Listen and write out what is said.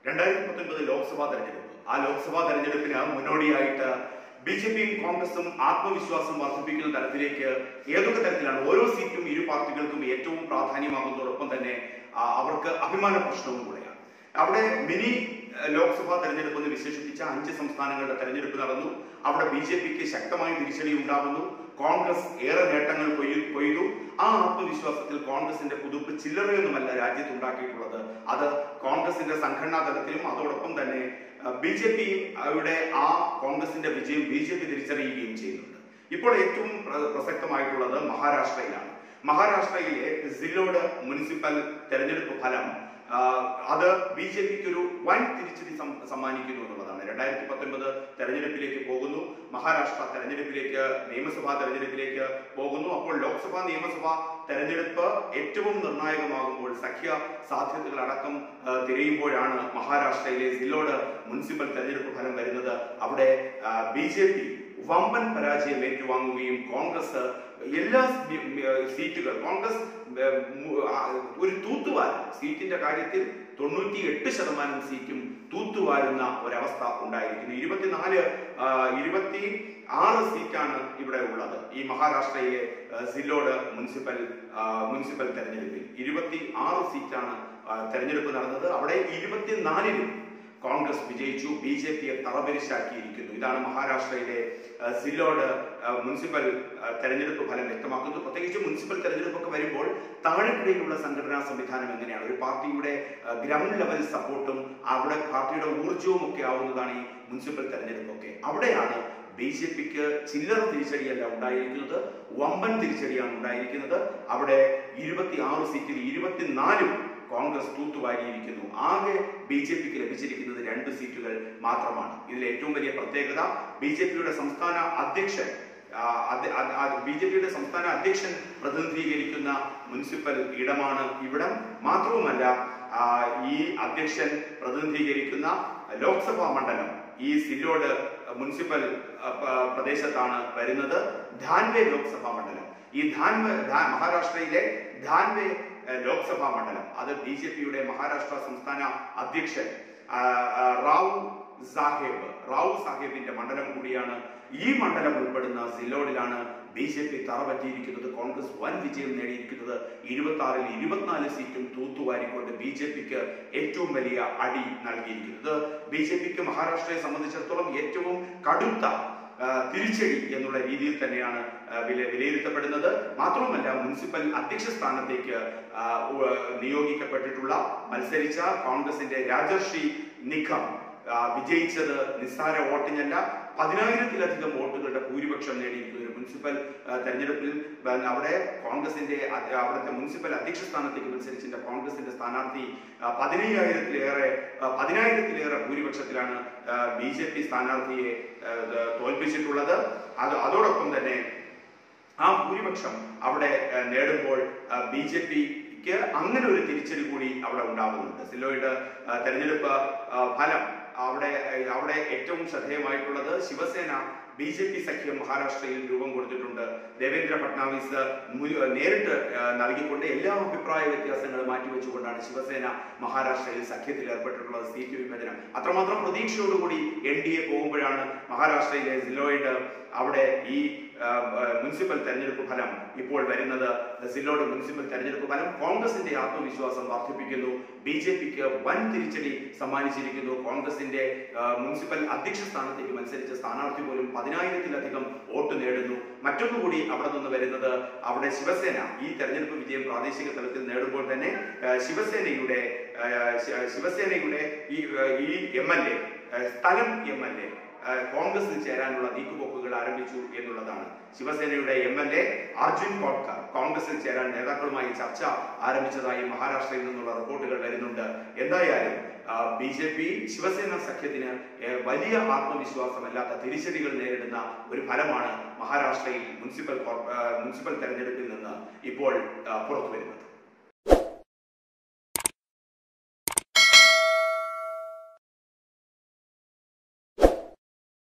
2019 ലോക്സഭാ തെരഞ്ഞെടുപ്പ്. ആ ലോക്സഭാ തെരഞ്ഞെടുപ്പിന് മുന്നോടിയായിട്ട് ബിജെപിയും കോൺഗ്രസും ആത്മവിശ്വാസം വർദ്ധിപ്പിക്കുന്ന തരത്തിലേക്ക് ഏതൊക്കെ തരത്തിലാണ് ഓരോ സീറ്റും ഇരു പാർട്ടികൾക്കും ഏറ്റവും പ്രാധാന്യമാകുന്നതോടൊപ്പം തന്നെ അവർക്ക് അഭിമാന പ്രശ്നവും കൂടെയാണ്. അവിടെ മിനി ലോക്സഭാ തെരഞ്ഞെടുപ്പ് എന്ന് വിശേഷിപ്പിച്ച 5 സംസ്ഥാനങ്ങളുടെ തെരഞ്ഞെടുപ്പ് നടന്നു. അവിടെ ബിജെപിക്ക് ശക്തമായ തിരിച്ചടി ഉണ്ടാകുന്നു. കോൺഗ്രസ് ഏറെ നേട്ടങ്ങൾ കൊയ്തു. ആ ആത്മവിശ്വാസത്തിൽ കോൺഗ്രസിന്റെ കുതിപ്പ് ചില്ലറയൊന്നുമല്ല രാജ്യത്ത് ഉണ്ടാക്കിയിട്ടുള്ളത്. അത് കോൺഗ്രസിന്റെ സംഘടനാ തലത്തിലും അതോടൊപ്പം തന്നെ ബിജെപിയുടെ ആ കോൺഗ്രസിന്റെ വിജയം ബിജെപി തിരിച്ചറിയുകയും ചെയ്യുന്നുണ്ട്. ഇപ്പോൾ ഏറ്റവും പ്രസക്തമായിട്ടുള്ളത് മഹാരാഷ്ട്രയിലാണ്. മഹാരാഷ്ട്രയിലെ സില്ലോഡ് മുനിസിപ്പൽ തെരഞ്ഞെടുപ്പ് ഫലം അത് ബിജെപിക്ക് ഒരു വൻ തിരിച്ചടി സമ്മാനിക്കുന്നു എന്നുള്ളതാണ്. 2019 തെരഞ്ഞെടുപ്പിലേക്ക് പോകുന്നു. മഹാരാഷ്ട്ര തെരഞ്ഞെടുപ്പിലേക്ക്, നിയമസഭാ തെരഞ്ഞെടുപ്പിലേക്ക് പോകുന്നു. അപ്പോൾ ലോക്സഭാ നിയമസഭാ തെരഞ്ഞെടുപ്പ് ഏറ്റവും നിർണായകമാകുമ്പോൾ സഖ്യ സാധ്യതകൾ അടക്കം തിരയുമ്പോഴാണ് മഹാരാഷ്ട്രയിലെ സില്ലോഡ് മുനിസിപ്പൽ തെരഞ്ഞെടുപ്പ് ഫലം വരുന്നത്. അവിടെ ബിജെപി വമ്പൻ പരാജയം ഏറ്റുവാങ്ങുകയും കോൺഗ്രസ് എല്ലാ സീറ്റുകൾ കോൺഗ്രസ് ഒരു തൂത്തുവാരൻ സീറ്റിന്റെ കാര്യത്തിൽ 98% സീറ്റും തൂത്തുവാരുന്ന ഒരവസ്ഥ ഉണ്ടായിരിക്കുന്നു. 26 സീറ്റാണ് ഇവിടെ ഉള്ളത്. ഈ മഹാരാഷ്ട്രയിലെ സില്ലോഡ് മുനിസിപ്പൽ തെരഞ്ഞെടുപ്പിൽ 26 സീറ്റാണ് തെരഞ്ഞെടുപ്പ് നടന്നത്. അവിടെ 24-ലും കോൺഗ്രസ് വിജയിച്ചു. ബിജെപിയെ തറപരിശാക്കിയിരിക്കുന്നു. ഇതാണ് മഹാരാഷ്ട്രയിലെ സില്ലോഡ് മുനിസിപ്പൽ തെരഞ്ഞെടുപ്പ് ഫലം വ്യക്തമാക്കുന്നത്. പ്രത്യേകിച്ച് മുനിസിപ്പൽ തെരഞ്ഞെടുപ്പൊക്കെ വരുമ്പോൾ താഴെക്കിടയിലുള്ള സംഘടനാ സംവിധാനം എങ്ങനെയാണ്, ഒരു പാർട്ടിയുടെ ഗ്രൗണ്ട് ലെവൽ സപ്പോർട്ടും അവിടെ പാർട്ടിയുടെ ഊർജവും ഒക്കെ ആവുന്നതാണ് ഈ മുനിസിപ്പൽ തെരഞ്ഞെടുപ്പൊക്കെ. അവിടെയാണ് ബിജെപിക്ക് ചില്ലറ തിരിച്ചടിയല്ല ഉണ്ടായിരിക്കുന്നത്, വമ്പൻ തിരിച്ചടിയാണ് ഉണ്ടായിരിക്കുന്നത്. അവിടെ 26 സീറ്റിൽ 24-ലും കോൺഗ്രസ് തൂത്തുവാരിയിരിക്കുന്നു. ആകെ ബിജെപിക്ക് ലഭിച്ചിരിക്കുന്നത് 2 സീറ്റുകൾ മാത്രമാണ്. ഇതിൽ ഏറ്റവും വലിയ പ്രത്യേകത ബിജെപിയുടെ സംസ്ഥാന അധ്യക്ഷൻ പ്രതിനിധീകരിക്കുന്ന മുനിസിപ്പൽ ഇടമാണ് ഇവിടം. മാത്രവുമല്ല ഈ അധ്യക്ഷൻ പ്രതിനിധീകരിക്കുന്ന ലോക്സഭാ മണ്ഡലം ഈ സില്ലോഡ് മുനിസിപ്പൽ പ്രദേശത്താണ് വരുന്നത്. ധാൻവേ ലോക്സഭാ മണ്ഡലം, ഈ മഹാരാഷ്ട്രയിലെ ധാൻവേ ലോക്സഭാ മണ്ഡലം അത് ബിജെപിയുടെ മഹാരാഷ്ട്ര സംസ്ഥാന അധ്യക്ഷൻ റാവു സാഹേബിന്റെ മണ്ഡലം കൂടിയാണ്. ഈ മണ്ഡലം ഉൾപ്പെടുന്ന സില്ലോഡിലാണ് ബിജെപി തറപറ്റിയിരിക്കുന്നത്. കോൺഗ്രസ് വൻ വിജയം നേടിയിരിക്കുന്നത്. 26-ൽ 24 സീറ്റും തൂത്തുവാരിക്കൊണ്ട് ബിജെപിക്ക് ഏറ്റവും വലിയ അടി നൽകിയിരിക്കുന്നത്. ബിജെപിക്ക് മഹാരാഷ്ട്രയെ സംബന്ധിച്ചിടത്തോളം ഏറ്റവും കടുത്ത തിരിച്ചടി എന്നുള്ള രീതിയിൽ തന്നെയാണ് വിലയിരുത്തപ്പെടുന്നത്. മാത്രവുമല്ല മുനിസിപ്പൽ അധ്യക്ഷ സ്ഥാനത്തേക്ക് നിയോഗിക്കപ്പെട്ടിട്ടുള്ള മത്സരിച്ച കോൺഗ്രസിന്റെ രാജർഷി നിഖം വിജയിച്ചത് നിസ്സാര വോട്ടിനല്ല, 10,000-ലധികം വോട്ടുകളുടെ ഭൂരിപക്ഷം നേടിയിരിക്കുന്ന ഒരു മുനിസിപ്പൽ തെരഞ്ഞെടുപ്പിൽ അവിടെ കോൺഗ്രസിന്റെ അവിടുത്തെ മുനിസിപ്പൽ അധ്യക്ഷ സ്ഥാനത്തേക്ക് മത്സരിച്ചിട്ട് കോൺഗ്രസിന്റെ സ്ഥാനാർത്ഥി 10,000-ലേറെ ഭൂരിപക്ഷത്തിലാണ് ബിജെപി സ്ഥാനാർത്ഥിയെ തോൽപ്പിച്ചിട്ടുള്ളത്. അതോടൊപ്പം തന്നെ ആ ഭൂരിപക്ഷം അവിടെ നേടുമ്പോൾ ബിജെപിക്ക് അങ്ങനെ ഒരു തിരിച്ചടി കൂടി അവിടെ ഉണ്ടാകുന്നുണ്ട്. സില്ലോഡ് തെരഞ്ഞെടുപ്പ് ഫലം അവിടെ ഏറ്റവും ശ്രദ്ധേയമായിട്ടുള്ളത് ശിവസേന ബിജെപി സഖ്യം മഹാരാഷ്ട്രയിൽ രൂപം കൊടുത്തിട്ടുണ്ട്. ദേവേന്ദ്ര ഫട്നാവിസ് നേരിട്ട് നൽകിക്കൊണ്ട് എല്ലാ അഭിപ്രായ വ്യത്യാസങ്ങളും മാറ്റിവെച്ചുകൊണ്ടാണ് ശിവസേന മഹാരാഷ്ട്രയിൽ സഖ്യത്തിൽ ഏർപ്പെട്ടിട്ടുള്ളത്. സീറ്റ് വിഭജനം അത്രമാത്രം പ്രതീക്ഷയോടുകൂടി NDA പോകുമ്പോഴാണ് മഹാരാഷ്ട്രയിലെ സില്ലോഡ് അവിടെ ഈ മുനിസിപ്പൽ തെരഞ്ഞെടുപ്പ് ഫലം ഇപ്പോൾ വരുന്നത്. സില്ലോഡ് മുനിസിപ്പൽ തെരഞ്ഞെടുപ്പ് ഫലം കോൺഗ്രസിന്റെ ആത്മവിശ്വാസം വർദ്ധിപ്പിക്കുന്നു. ബിജെപിക്ക് വൻ തിരിച്ചടി സമ്മാനിച്ചിരിക്കുന്നു. കോൺഗ്രസിന്റെ മുനിസിപ്പൽ അധ്യക്ഷ സ്ഥാനത്തേക്ക് മത്സരിച്ച സ്ഥാനാർത്ഥി പോലും 10,000-ലധികം വോട്ട് നേടുന്നു. മറ്റൊന്നുകൂടി അവിടെ നിന്ന് വരുന്നത് അവിടെ ശിവസേന ഈ തെരഞ്ഞെടുപ്പ് വിജയം പ്രാദേശിക തലത്തിൽ നേടുമ്പോൾ തന്നെ ശിവസേനയുടെ ഈ MLA സ്ഥലം MLA കോൺഗ്രസിൽ ചേരാനുള്ള നീക്കുപോക്കുകൾ ആരംഭിച്ചു എന്നുള്ളതാണ്. ശിവസേനയുടെ MLA അർജുൻ കോട്കർ കോൺഗ്രസിൽ ചേരാൻ നേതാക്കളുമായി ചർച്ച ആരംഭിച്ചതായി മഹാരാഷ്ട്രയിൽ നിന്നുള്ള റിപ്പോർട്ടുകൾ വരുന്നുണ്ട്. എന്തായാലും ബിജെപി ശിവസേന സഖ്യത്തിന് വലിയ ആത്മവിശ്വാസമല്ലാത്ത തിരിച്ചടികൾ നേരിടുന്ന ഒരു ഫലമാണ് മഹാരാഷ്ട്രയിൽ മുനിസിപ്പൽ തെരഞ്ഞെടുപ്പിൽ നിന്ന് ഇപ്പോൾ പുറത്തു വരുന്നത്.